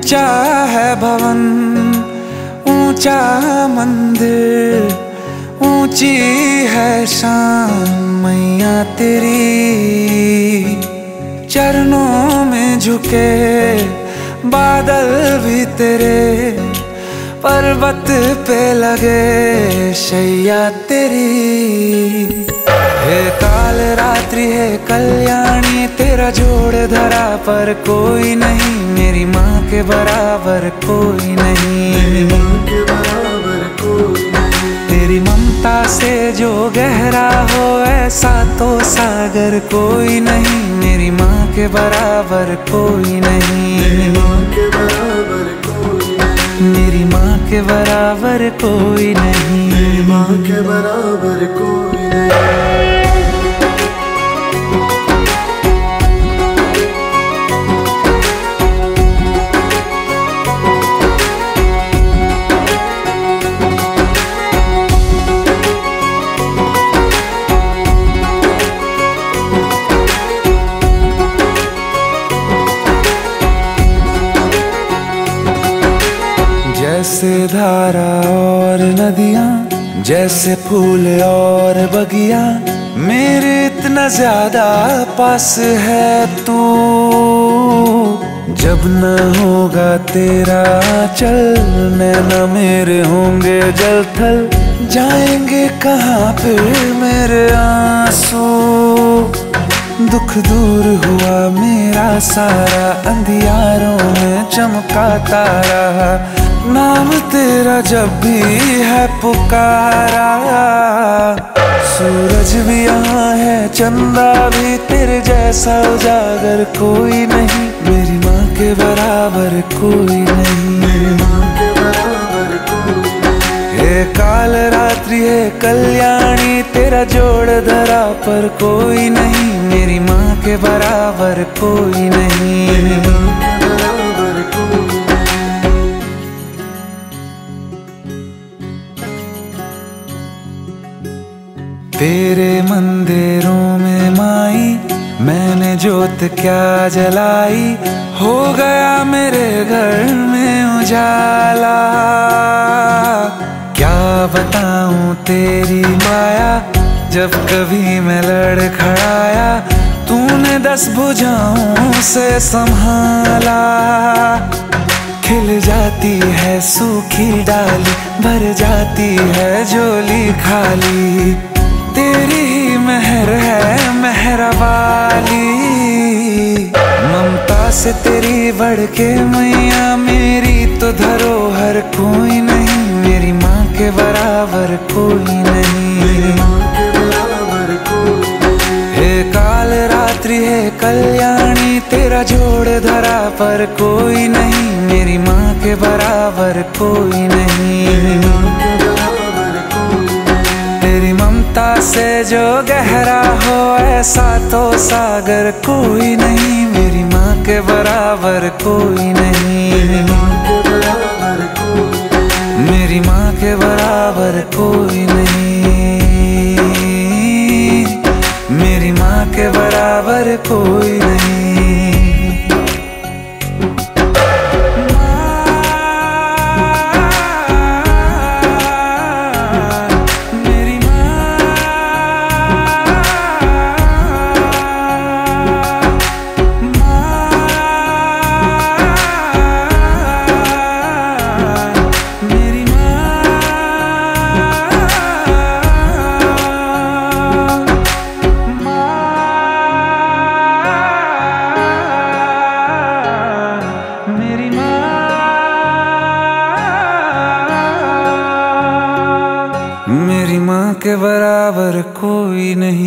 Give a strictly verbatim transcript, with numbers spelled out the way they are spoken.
ऊंचा है भवन, ऊंचा मंदिर, ऊंची है शान मैया तेरी। चरणों में झुके बादल भी तेरे, पर्वत पे लगे शैया तेरी। हे काल रात्रि है कल्याणी, तेरा जोड़ धरा पर कोई नहीं, मेरी माँ के बराबर कोई नहीं, मेरी माँ के बराबर कोई नहीं। तेरी ममता से जो गहरा हो ऐसा तो सागर कोई नहीं, मेरी माँ के बराबर कोई नहीं, मेरी माँ के बराबर कोई नहीं, मेरी माँ के बराबर कोई नहीं, मेरी माँ के बराबर कोई नहीं। जैसे धारा और नदियाँ, जैसे फूल और बगिया, मेरे इतना ज्यादा पास है तू। जब न होगा तेरा चल, नैना मेरे होंगे जल थल, जाएंगे कहाँ फिर मेरे आंसू। दुख दूर हुआ मेरा सारा, अंधियारों में चमका तारा, नाम तेरा जब भी है पुकारा। सूरज भी यहाँ है, चंदा भी, तेरे जैसा उजागर कोई नहीं, मेरी माँ के बराबर कोई नहीं, मेरी माँ के बराबर कोई नहीं। हे काल रात्रि है कल्याणी, तेरा जोड़ धरा पर कोई नहीं, मेरी माँ के बराबर कोई नहीं, मेरी माँ के बराबर कोई नहीं। तेरे मंदिरों में माई मैंने जोत क्या जलाई, हो गया मेरे घर में उजाला। क्या बताऊं तेरी माया, जब कभी मैं लड़खड़ाया, तूने दस भुजाओं से संभाला। खिल जाती है सूखी डाली, भर जाती है झोली खाली, तेरी ही मेहर है मेहरा वाली। ममता से तेरी बढ़ के मैया, मेरी तो धरोहर कोई नहीं, मेरी माँ के बराबर कोई नहीं, मेरी माँ के बराबर कोई नहीं। हे काल रात्रि है कल्याणी, तेरा जोड़ धरा पर कोई नहीं, मेरी माँ के बराबर कोई नहीं, मेरी माँ के बराबर कोई नहीं। तेरी ममता से जो गहरा हो ऐसा तो सागर कोई नहीं, मेरी माँ के बराबर कोई नहीं, मेरी माँ के बराबर कोई नहीं, मेरी माँ के बराबर कोई नहीं, मेरी माँ के बराबर कोई नहीं। मेरी माँ के बराबर कोई नहीं।